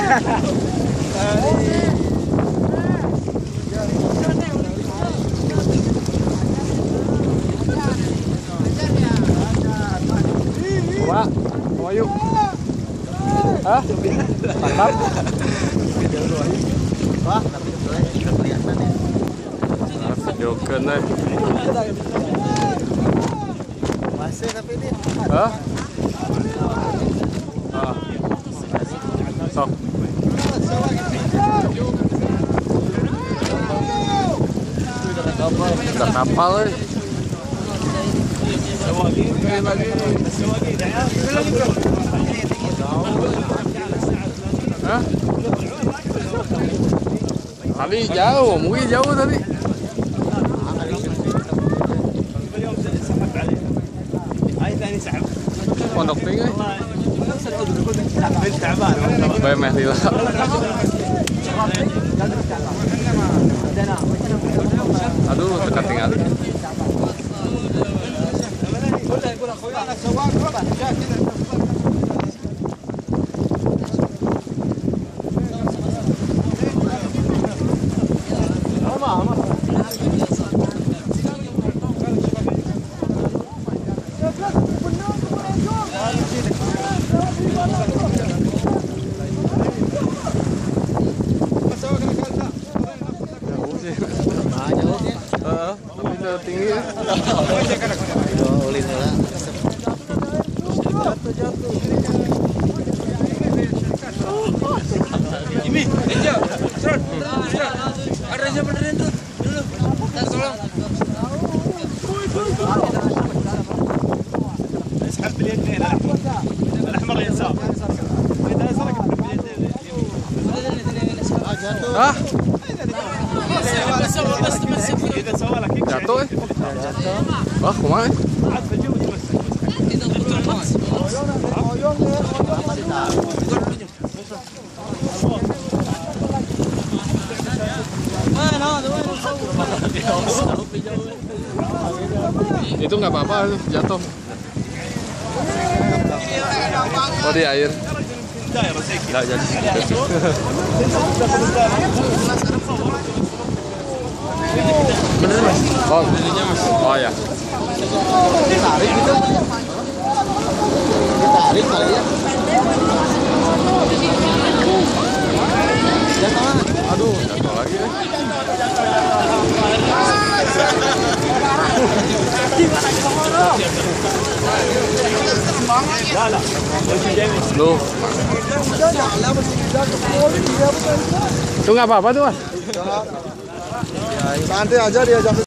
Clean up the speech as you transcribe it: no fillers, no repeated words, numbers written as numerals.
Pak, mau yuk. Hah? Mantap. Wah, tapi udah kelihatan ya. Videokeun euy. Masih tapi ini. Hah? Ah. Sok. Udah kapal euy. Hah? Tadi jauh, mungkin jauh tadi. Pondok tinggi. Bae meh lila. Aduh, dekat tinggal. Tapi tinggi ya. Ulin lah. Ini, Reja, Stron, ada Reja benerin tuh, dulu, tolong. اسحب باليدين الاحمر اليسار اذا ازرق باليدين Hah? اذا سوى لك Jatuh. Wah, kumaha? عاد فجوه تمسك Itu nggak apa-apa, jatuh. Oh, di air. Nggak jadi. Bener mas? Oh, oh ya. Ditarik gitu. Ditarik kali ya. Jatuh. Aduh, jatuh lagi ya. Loh. Itu nggak apa-apa tuh mas? Santai aja diajak.